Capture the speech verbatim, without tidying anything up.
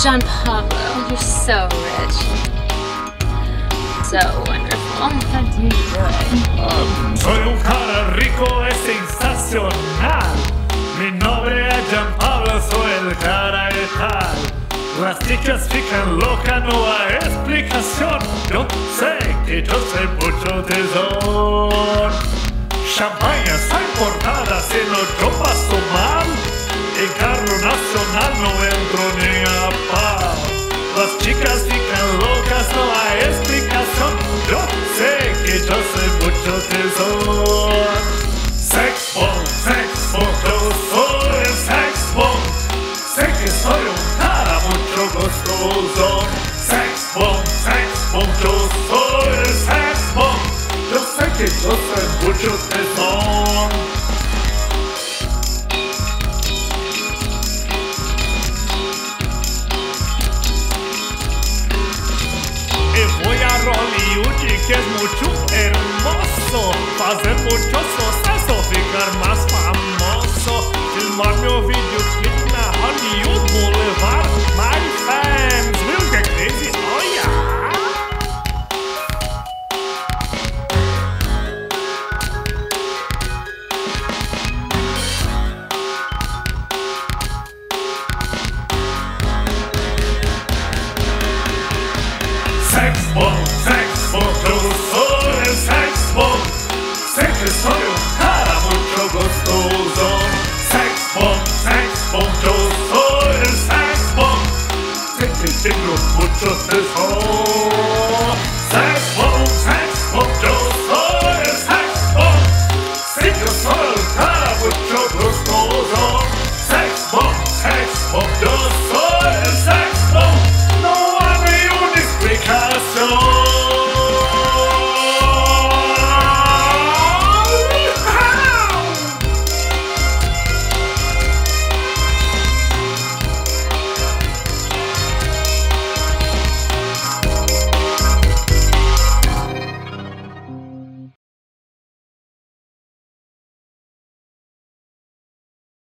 John Pablo, you're so rich. So wonderful. How do you do it? Um, soy un cara rico, es sensacional. Mi nombre es John Pablo, soy el cara de tal. Las chicas fican locas, no hay explicación. Yo sé que yo sé mucho tesoro. Champaña, soy portada, si no yo paso mal. En carro nacional no entro ni a paz. Las chicas fican locas, no hay explicación. Yo sé que yo sé mucho tesoro. Sex bomb, sex bomb, yo soy el sex bomb. Sé que soy un cara mucho gustoso. Sex bomb, sex bomb, yo soy el sex bomb. Yo sé que yo soy mucho tesoro. Y voy a Hollywood, que es mucho hermoso. Fazer mucho suceso, ficar más famoso. Filmar meu videoclip na Hollywood Boulevard. My fans will get crazy, oh yeah. Sex bomb, sex bomb, yo soy el sex bomb. Sé que soy